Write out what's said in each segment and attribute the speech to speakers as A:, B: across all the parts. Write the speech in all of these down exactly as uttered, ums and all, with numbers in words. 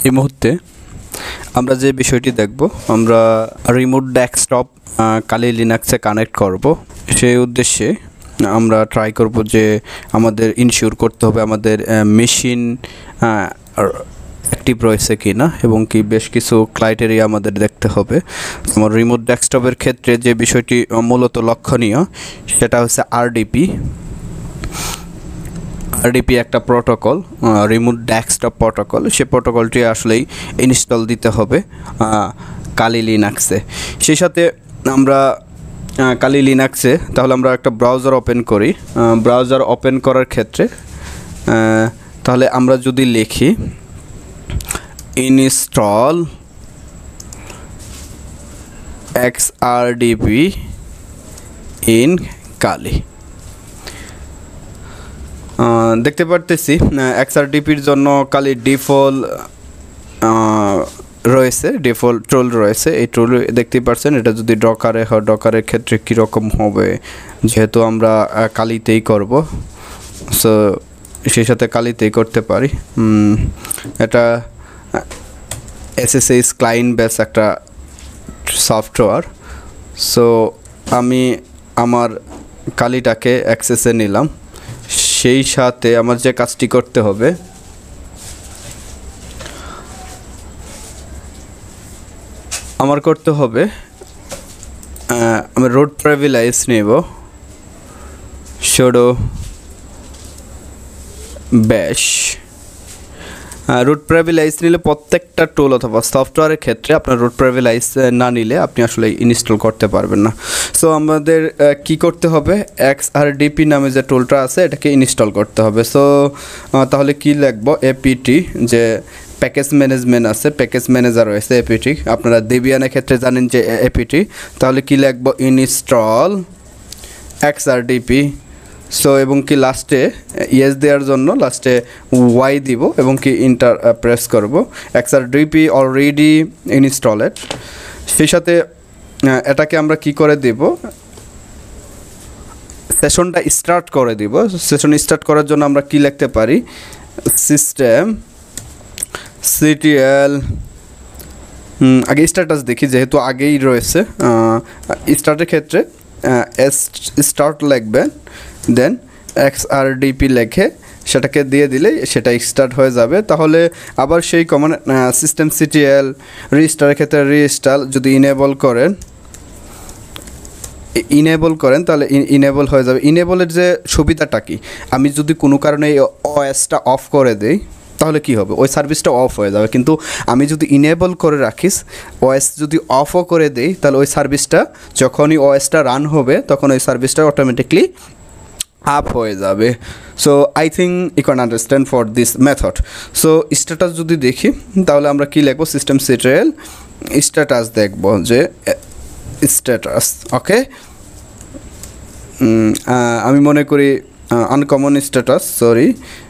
A: এই মুহূর্তে আমরা যে বিষয়টি দেখব, আমরা রিমোট ডেস্কটপ কালি লিনাক্সে কানেক্ট করব। সেই উদ্দেশ্যে আমরা ট্রাই করব যে আমাদের ইনশিওর করতে হবে আমাদের মেশিন অ্যাক্টিভ রয়েছে কি না, এবং কি বেশ কিছু ক্রাইটেরিয়া আমাদের দেখতে হবে। আমার রিমোট ডেস্কটপের ক্ষেত্রে যে বিষয়টি মূলত লক্ষণীয় সেটা হচ্ছে আরডিপি। আরডিপি একটা প্রোটোকল, রিমোট ডেস্কটপ প্রোটোকল। সে প্রোটোকলটি আসলেই ইনস্টল দিতে হবে কালি লিনাক্সে। সেই সাথে আমরা কালি লিনাক্সে তাহলে আমরা একটা ব্রাউজার ওপেন করি। ব্রাউজার ওপেন করার ক্ষেত্রে তাহলে আমরা যদি লিখি ইনস্টল এক্সআরডিপি ইন কালি, দেখতে পারতেছি এক্সআরডিপির জন্য কালি ডিফল্ট রয়েছে, ডিফল্ট টুল রয়েছে। এই টুল দেখতে পাচ্ছেন, এটা যদি ডকারে হয় ডকারের ক্ষেত্রে কীরকম হবে, যেহেতু আমরা কালিতেই করব, সো সেই সাথে কালিতেই করতে পারি। এটা এসএসএস ক্লায়েন্ট বেস একটা সফটওয়্যার। সো আমি আমার কালিটাকে অ্যাক্সেসে নিলাম। সেই সাথে আমার যে কাজটি করতে হবে, আমার করতে হবে আমি রুট প্রিভিলেজ নেব, sudo bash। রুট প্রিভিলেজ নিলে প্রত্যেকটা টুল অথবা সফটওয়্যারের ক্ষেত্রে আপনার রুট প্রিভিলেজ না নিলে আপনি আসলে ইনস্টল করতে পারবেন না। সো আমাদের কি করতে হবে, এক্সআরডিপি নামে যে টুলটা আছে এটাকে ইনস্টল করতে হবে। সো তাহলে কি লিখব, এপিটি, যে প্যাকেজ ম্যানেজমেন্ট আছে, প্যাকেজ ম্যানেজার রয়েছে এপিটি, আপনারা দেবিয়ানের ক্ষেত্রে জানেন যে এপিটি। তাহলে কি লিখব, ইনস্টল এক্সআরডিপি। সো এবং কি লাস্টে ইয়েস দেওয়ার জন্য লাস্টে ওয়াই দিব এবং কি ইন্টার প্রেস করব। XRDP already installed. সেই সাথে এটাকে আমরা কি করে দেব, সেশনটা স্টার্ট করে দিব। সেশন স্টার্ট করার জন্য আমরা কি লিখতে পারি, সিস্টেম সিটিএল, আগে স্ট্যাটাস দেখি যেহেতু আগেই রয়েছে। স্টার্টের ক্ষেত্রে এস স্টার্ট লিখবেন, দেন এক্সআরডিপি লেখে সেটাকে দিয়ে দিলে সেটা স্টার্ট হয়ে যাবে। তাহলে আবার সেই কমন সিস্টেম সিটিএল রিস্টারের ক্ষেত্রে রিস্টার যদি ইনেবল করেন ইনেবল করেন তাহলে ইনেবল হয়ে যাবে। ইনেবলের যে সুবিধাটা কি, আমি যদি কোনো কারণে ওএসটা অফ করে দেই তাহলে কি হবে, ওই সার্ভিসটা অফ হয়ে যাবে। কিন্তু আমি যদি ইনেবল করে রাখিস, ওএস যদি অফও করে দেই, তাহলে ওই সার্ভিসটা যখনই ওএসটা রান হবে তখন ওই সার্ভিসটা অটোমেটিকলি আপ হয়ে যাবে। So I think you can understand for this method. So status যদি দেখি তাহলে আমরা কি লিখবো, সিস্টেম সিটিএল স্ট্যাটাস দেখব যে স্ট্যাটাস ওকে। আমি মনে করি uncommon status, sorry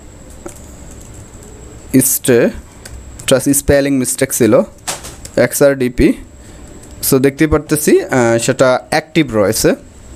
A: status spelling mistake ছিল, এক্সআরডিপি। সো দেখতে পারতেছি সেটা অ্যাক্টিভ রয়েছে।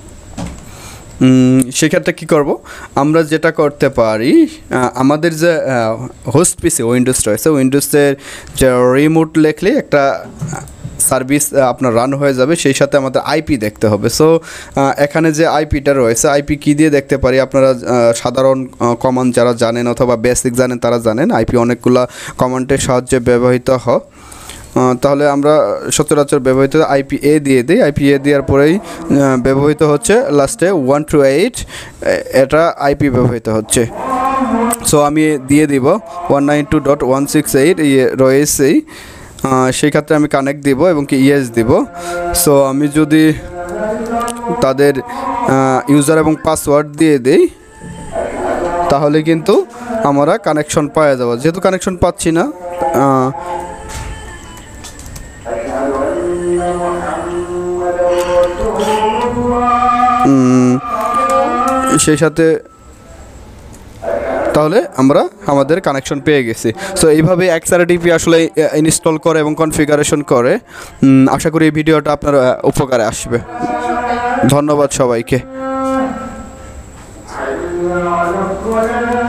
A: সেক্ষেত্রে কী করব, আমরা যেটা করতে পারি, আমাদের যে হোস্ট পিসি উইন্ডোজ রয়েছে, উইন্ডোজের যে রিমোট লেখলে একটা সার্ভিস আপনার রান হয়ে যাবে। সেই সাথে আমাদের আইপি দেখতে হবে। সো এখানে যে আইপিটা রয়েছে, আইপি কী দিয়ে দেখতে পারি, আপনারা সাধারণ কমান্ড যারা জানেন অথবা বেসিক জানেন তারা জানেন আইপি অনেকগুলো কমান্ডের সাহায্যে ব্যবহৃত হয়। তাহলে আমরা সচরাচর ব্যবহৃত আইপি এ দিয়ে দিই। আইপি এ দেওয়ার পরেই ব্যবহৃত হচ্ছে লাস্টে ওয়ান টু এইট, এটা আইপি ব্যবহৃত হচ্ছে। সো আমি দিয়ে দিব one nine two dot one six eight রয়েছেই, সেই ক্ষেত্রে আমি কানেক্ট দিব এবং কি ইয়েস দিব। সো আমি যদি তাদের ইউজার এবং পাসওয়ার্ড দিয়ে দিই তাহলে কিন্তু আমরা কানেকশন পাওয়া যাব। যেহেতু কানেকশন পাচ্ছি না, সেই সাথে তাহলে আমরা আমাদের কানেকশন পেয়ে গেছি। সো এইভাবে এক্সআরডিপি আসলে ইনস্টল করে এবং কনফিগারেশন করে। আশা করি এই ভিডিওটা আপনার উপকারে আসবে। ধন্যবাদ সবাইকে।